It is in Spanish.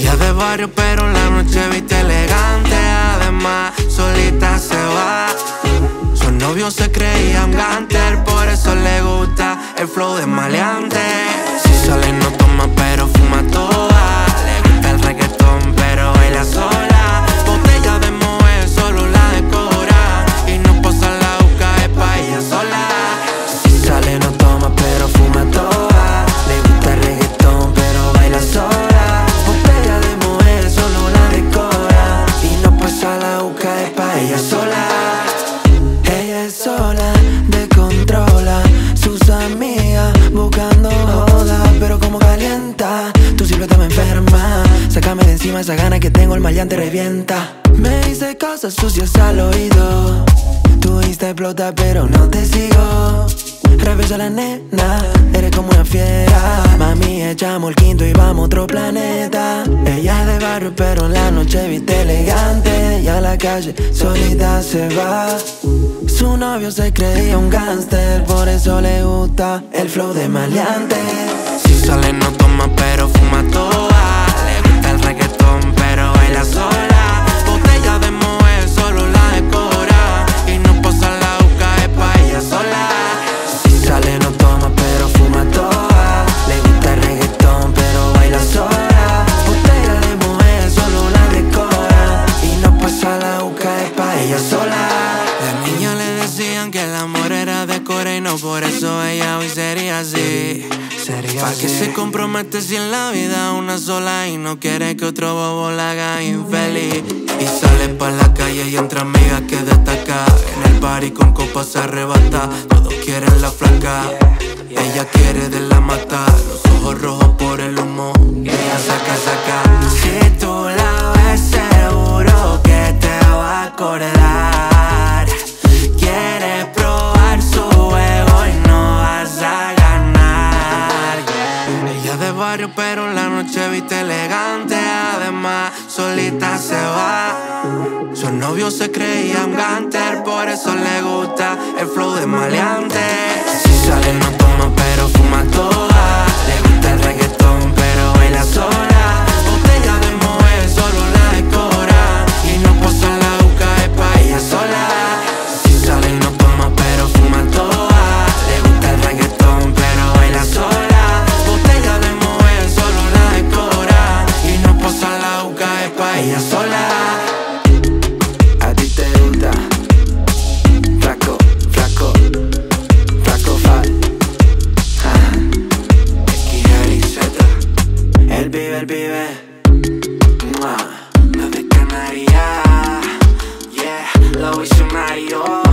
Ella de barrio pero en la noche viste elegante. Además, solita se va. Su novio se creía un gánster, por eso le gusta el flow de maleante. Si sale no toma pero fuma toda. Le gusta el reggaetón pero baila sola. Botella de Moët solo la decora. Y no posa la boca, es pa' ella sola. Si sale no toma pero fuma toda. Le gusta el reggaetón pero baila sola. Botella de Moët solo la decora. Y no posa la boca, es pa' ella sola. Ella es sola, descontrola sus amigas buscando joda, pero como calienta, tu silueta me enferma. Sácame de encima esa gana que tengo, el maleante revienta. Me dice cosas sucias al oído. Tu Insta explota pero no te sigo. Rebeso a la nena, eres como una fiera. Mami, echamos el quinto y vamos a otro planeta. Ella es de barrio pero en la noche viste elegante. Y a la calle solita se va. Su novio se creía un gánster, por eso le gusta el flow de maleante. Si sale no toma pero fuma toda. Le gusta el reggaetón pero baila sola. Botella de Moët solo la decora. Y no posa la boca, es pa' ella sola. Si sale no toma pero fuma toda. Le gusta el reggaetón pero baila sola. Botella de Moët solo la decora. Y no posa la boca, es pa' ella sola. La niña le decían que el amor era de Cora y no por eso ella hoy sería así. Pa' que se compromete si en la vida una sola y no quiere que otro bobo la haga infeliz. Y sale pa' la calle y entre amigas que destaca. En el party con copas se arrebata. Todos quieren la flaca. Ella quiere de la mata. Los ojos rojos por el humo. Ella saca. Si tú la ves seguro que te va a acordar. Quieres probar su juego y no vas a ganar. Ella de barrio pero en la noche viste elegante. Además, solita se va. Su novio se creía un gánster, por eso le gusta el flow de maleante. Si sale no toma pero fuma toda. Le gusta el reggaetón pero baila sola. Botella de Moët solo la decora. Y no posa la boca, es pa' ella sola. Si sale no toma pero fuma toda. Le gusta el reggaetón pero baila sola. Botella de Moët solo la decora. Y no posa la boca, es pa' ella sola. A ti te gusta flaco fat. El pibe Mua. Lo de Canarias, yeah, lo visionario.